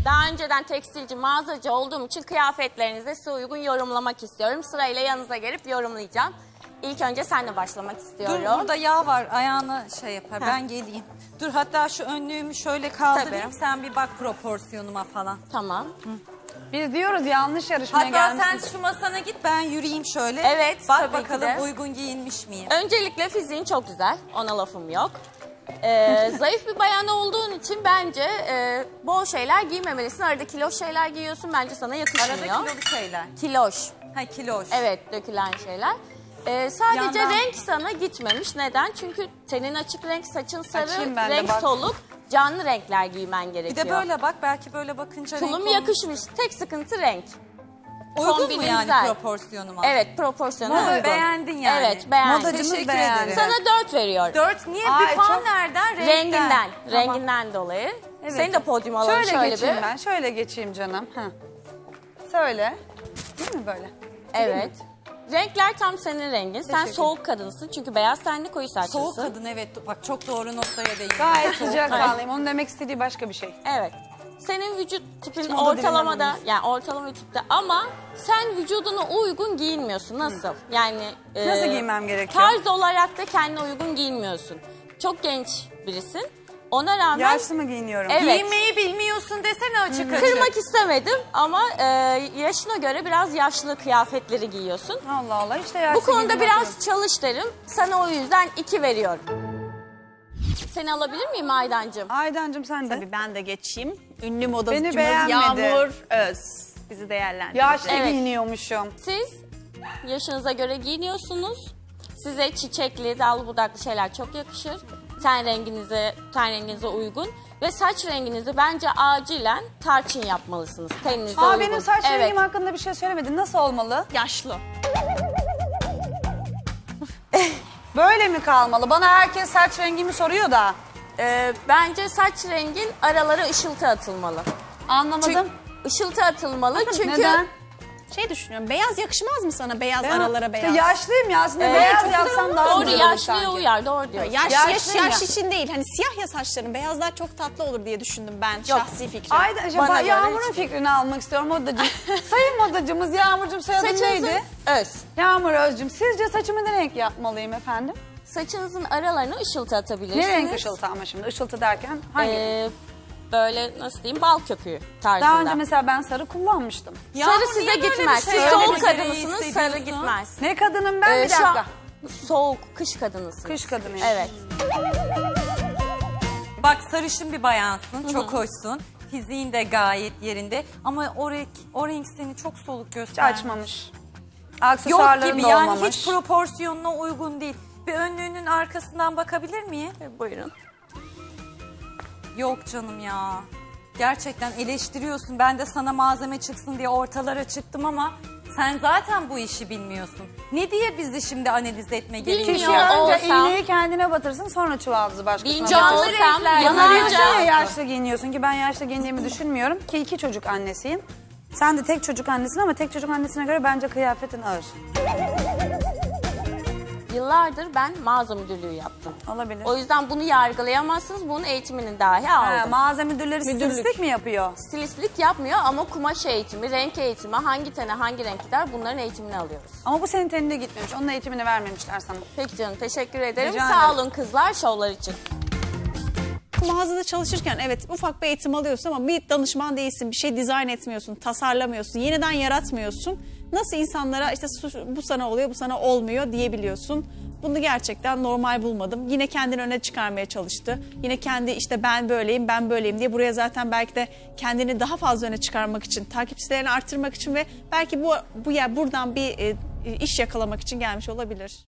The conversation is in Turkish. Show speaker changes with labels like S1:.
S1: Daha önceden tekstilci, mağazacı olduğum için kıyafetlerinizi size uygun yorumlamak istiyorum. Sırayla yanınıza gelip yorumlayacağım. İlk önce seninle başlamak istiyorum.
S2: Dur, burada yağ var, ayağını şey yapar, ben geleyim. Dur, hatta şu önlüğümü şöyle kaldırayım, sen bir bak proporsiyonuma falan.
S1: Tamam.
S3: Biz diyoruz yanlış yarışmaya
S2: Hatta
S3: gelmişsiniz.
S2: sen şu masana git, ben yürüyeyim şöyle.
S1: Evet,
S2: bak
S1: tabii
S2: bakalım
S1: ki de.
S2: uygun giyinmiş miyim?
S1: Öncelikle fiziğin çok güzel, ona lafım yok. Zayıf bir bayan olduğun için bence bol şeyler giymemelisin. Arada kiloş şeyler giyiyorsun, bence sana yakışmıyor.
S2: Arada kilolu şeyler.
S1: Kiloş.
S2: Ha, kiloş.
S1: Evet, dökülen şeyler. Sadece
S2: Yandan...
S1: renk sana gitmemiş. Neden? Çünkü senin açık renk, saçın sarı,
S3: Açayım ben de,
S1: renk
S3: bak.
S1: soluk, canlı renkler giymen gerekiyor.
S2: Bir de böyle bak, belki böyle bakınca
S1: Tulum
S2: renk
S1: yakışmış. Tek sıkıntı renk.
S2: uygun mu
S1: Kombinin
S2: yani
S1: güzel.
S2: proporsiyonuma?
S1: Evet, proporsiyonu
S2: Moda
S1: uygun.
S2: beğendin yani.
S1: Evet, beğendim.
S3: Modacımız
S2: Teşekkür
S3: beğendi.
S2: ederim.
S1: Sana 4 veriyorum.
S2: 4 niye?
S3: Ay,
S2: bir puan
S3: çok-
S2: nereden?
S1: Renginden.
S2: Tamam.
S1: Renginden dolayı.
S3: Evet.
S1: Seni de podyuma alalım
S3: Şöyle geçeyim
S1: bir.
S3: ben, şöyle geçeyim canım. Ha. Söyle. Değil mi böyle?
S1: Evet. Renkler tam senin rengin. Sen
S3: Teşekkür.
S1: soğuk kadınsın çünkü beyaz tenli, koyu saçlısın.
S2: Soğuk kadın, evet, bak çok doğru noktaya değindin.
S3: Gayet sıcak kanlıyım. Onun demek istediği başka bir şey.
S1: Evet. Senin vücut tipin
S3: Hiç moda
S1: ortalamada,
S3: dinlememiş.
S1: yani ortalama bir tipte ama sen vücuduna uygun giyinmiyorsun. Nasıl? Yani
S3: Nasıl giymem gerekiyor?
S1: tarz olarak da kendine uygun giyinmiyorsun. Çok genç birisin. Ona rağmen
S3: Yaşlı mı giyiniyorum?
S1: Evet.
S2: Giymeyi bilmiyorsun desene açık açık.
S1: kırmak istemedim ama yaşına göre biraz yaşlı kıyafetleri giyiyorsun.
S3: Allah Allah, işte yaşlı
S1: Bu konuda
S3: giyindim,
S1: biraz
S3: hatırlıyorum.
S1: çalış derim. Sana o yüzden 2 veriyorum. Seni alabilir miyim Aydancığım?
S3: Aydancığım sen de.
S4: Tabii ben de geçeyim. Ünlü modacımız
S3: beğenmedi.
S4: Yağmur Öz bizi değerlendirecek.
S3: Yaşlı
S1: Evet.
S3: giyiniyormuşum.
S1: Siz yaşınıza göre giyiniyorsunuz. Size çiçekli, dallı budaklı şeyler çok yakışır. Ten renginize uygun. Ve saç renginizi bence acilen tarçın yapmalısınız. Teninize uygun.
S3: Benim saç
S1: Evet.
S3: rengim hakkında bir şey söylemedin. Nasıl olmalı?
S4: Yaşlı.
S3: Böyle mi kalmalı? Bana herkes saç rengimi soruyor da.
S1: Bence saç rengin aralara ışıltı atılmalı.
S3: Anlamadım.
S1: Çünkü ışıltı atılmalı çünkü
S3: Neden?
S4: Şey düşünüyorum, beyaz yakışmaz mı sana? Beyaz aralara beyaz.
S3: Yaşlıyım ya, aslında
S1: Evet,
S3: beyaz
S1: çok
S3: yapsam daha
S1: doğru,
S3: güzel olur
S1: yaşlıya
S3: sanki.
S1: uyar, doğru diyor.
S4: Yaş
S3: Yaşlıyım ya.
S4: için değil. Hani siyah ya saçların. Beyazlar çok tatlı olur diye düşündüm ben. Şahsi fikrim.
S1: Bana göre
S3: Yağmur'un
S1: hiç-
S3: fikrini almak istiyorum modacığım. Sayın modacımız Yağmur'cum, soyadın
S1: Saçınızın
S3: neydi?
S1: öz.
S3: Yağmur Özcüm, sizce saçımı ne renk yapmalıyım efendim?
S1: Saçınızın aralarına ışıltı atabilirsiniz.
S3: Ne renk ışıltı ama şimdi? Işıltı derken hangi?
S1: Böyle nasıl diyeyim, bal köpüğü tarzında.
S3: Daha önce mesela ben sarı kullanmıştım.
S1: Sarı size
S2: niye böyle
S1: gitmez.
S2: bir
S1: Siz
S2: şey
S1: soğuk
S2: söylemek
S1: kadınısınız, sarı
S2: hissediyorsun?
S1: gitmez.
S3: Ne kadınım ben? Bir
S1: Şu an
S3: dakika.
S1: soğuk, kış kadınısınız.
S3: Kış kadınıyım.
S1: Evet.
S2: Bak, sarışın bir bayansın, çok hoşsun. Fiziğin de gayet yerinde ama o renk seni çok soluk
S3: Hiç
S2: göstermiş.
S3: açmamış.
S2: Yok
S3: Aksesuarlarım
S2: gibi
S3: da
S2: yani,
S3: olmamış.
S2: hiç proporsiyonuna uygun değil. Bir önlüğünün arkasından bakabilir miyim?
S1: Buyurun.
S2: Yok canım ya. Gerçekten eleştiriyorsun. Ben de sana malzeme çıksın diye ortalara çıktım ama sen zaten bu işi bilmiyorsun. Ne diye bizi şimdi analiz etme gerekiyor?
S3: Kişi
S1: Bilmiyor
S3: önce
S1: olsam-
S3: iğneyi kendine batırsın, sonra çuvaldızı başkasına
S1: Bilmiyor
S3: batırsın.
S1: olsam
S2: renkler,
S3: Bana
S1: yanarca.
S3: diyorsun ya yaşlı giyiniyorsun ki ben yaşlı giyindiğimi düşünmüyorum ki 2 çocuk annesiyim. Sen de tek çocuk annesin ama tek çocuk annesine göre bence kıyafetin ağır.
S1: Yıllardır ben mağaza müdürlüğü yaptım.
S3: Olabilir.
S1: O yüzden bunu yargılayamazsınız. Bunun eğitimini dahi aldım.
S3: Mağaza müdürleri stilistlik mi yapıyor?
S1: Stilistlik yapmıyor ama kumaş eğitimi, renk eğitimi, hangi tene hangi renk gider, bunların eğitimini alıyoruz.
S3: Ama bu senin tenine gitmemiş. Onun eğitimini vermemişler sana.
S1: Peki canım, teşekkür ederim.
S3: Rica
S1: Sağ
S3: ederim.
S1: olun kızlar, şovlar için.
S4: Mağazada çalışırken evet ufak bir eğitim alıyorsun ama bir danışman değilsin. Bir şey dizayn etmiyorsun, tasarlamıyorsun, yeniden yaratmıyorsun. Nasıl insanlara işte bu sana oluyor, bu sana olmuyor diyebiliyorsun. Bunu gerçekten normal bulmadım. Yine kendini öne çıkarmaya çalıştı. Yine kendi işte ben böyleyim, ben böyleyim diye buraya zaten belki de kendini daha fazla öne çıkarmak için, takipçilerini arttırmak için ve belki buradan bir iş yakalamak için gelmiş olabilir.